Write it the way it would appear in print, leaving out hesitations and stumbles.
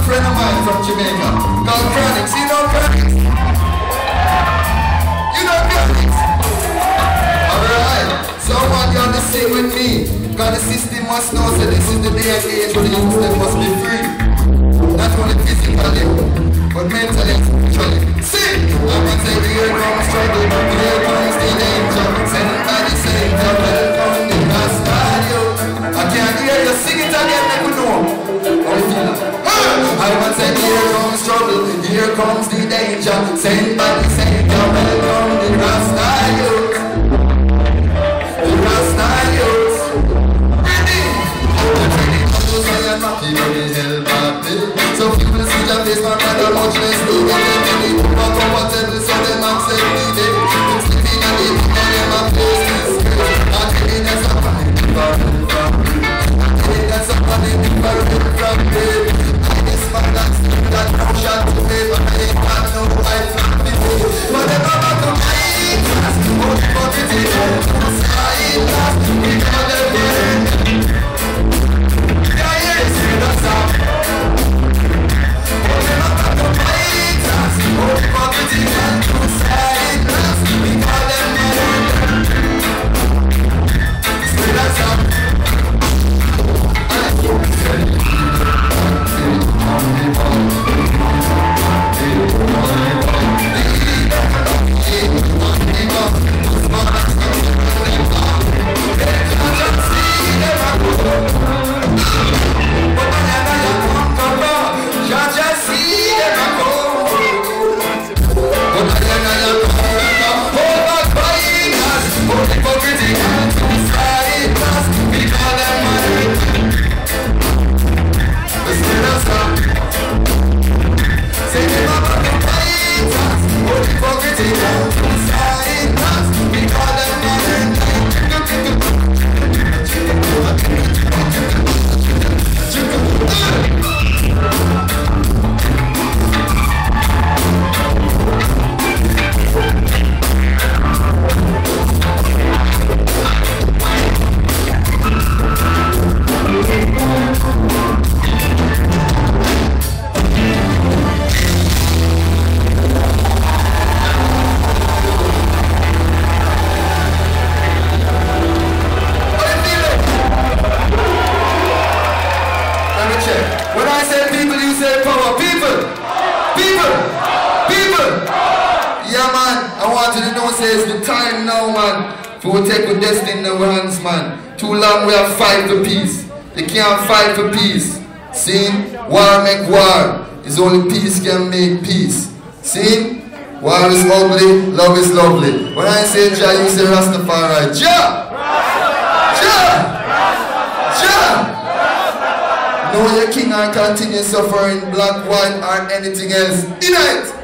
friend of mine from Jamaica called Chronix. You know Chronix? You know Chronix? Alright, someone got to sit with me. Cause the system must know that this is the day and age where the youth them must be free. Not only physically, but mentally and spiritually. See! I'm gonna say here comes struggle, here comes the danger. Send by the Savior, welcome the Rastadio. I can't hear you sing it again, let me know. I want to say here comes trouble, here comes the danger. Send by the Savior, welcome the Rastadio. The Rastadio. So people see your face, my brother, much less do it. They need to walk comfortable, so them accept me. Them sleeping and they think on them and face this girl. I tell you that's a funny different from me. I tell you that's a funny different from me. I guess my last thing that no shot to me, but I ain't got no wife from me. But them are back to my class, but fuck it is to side class. We call them men. Yeah, yes, that's how. When I say people, you say power. People! People! People! Yeah, man. I want you to know, say it's the time now, man. For we take our destiny in our hands, man. Too long we have fight for peace. They can't fight for peace. See? War make war. It's only peace can make peace. See? War is ugly, love is lovely. When I say Jah, you say Rastafari. Jah! Jah! Jah! Know your king and continue suffering, black, white, or anything else. In it!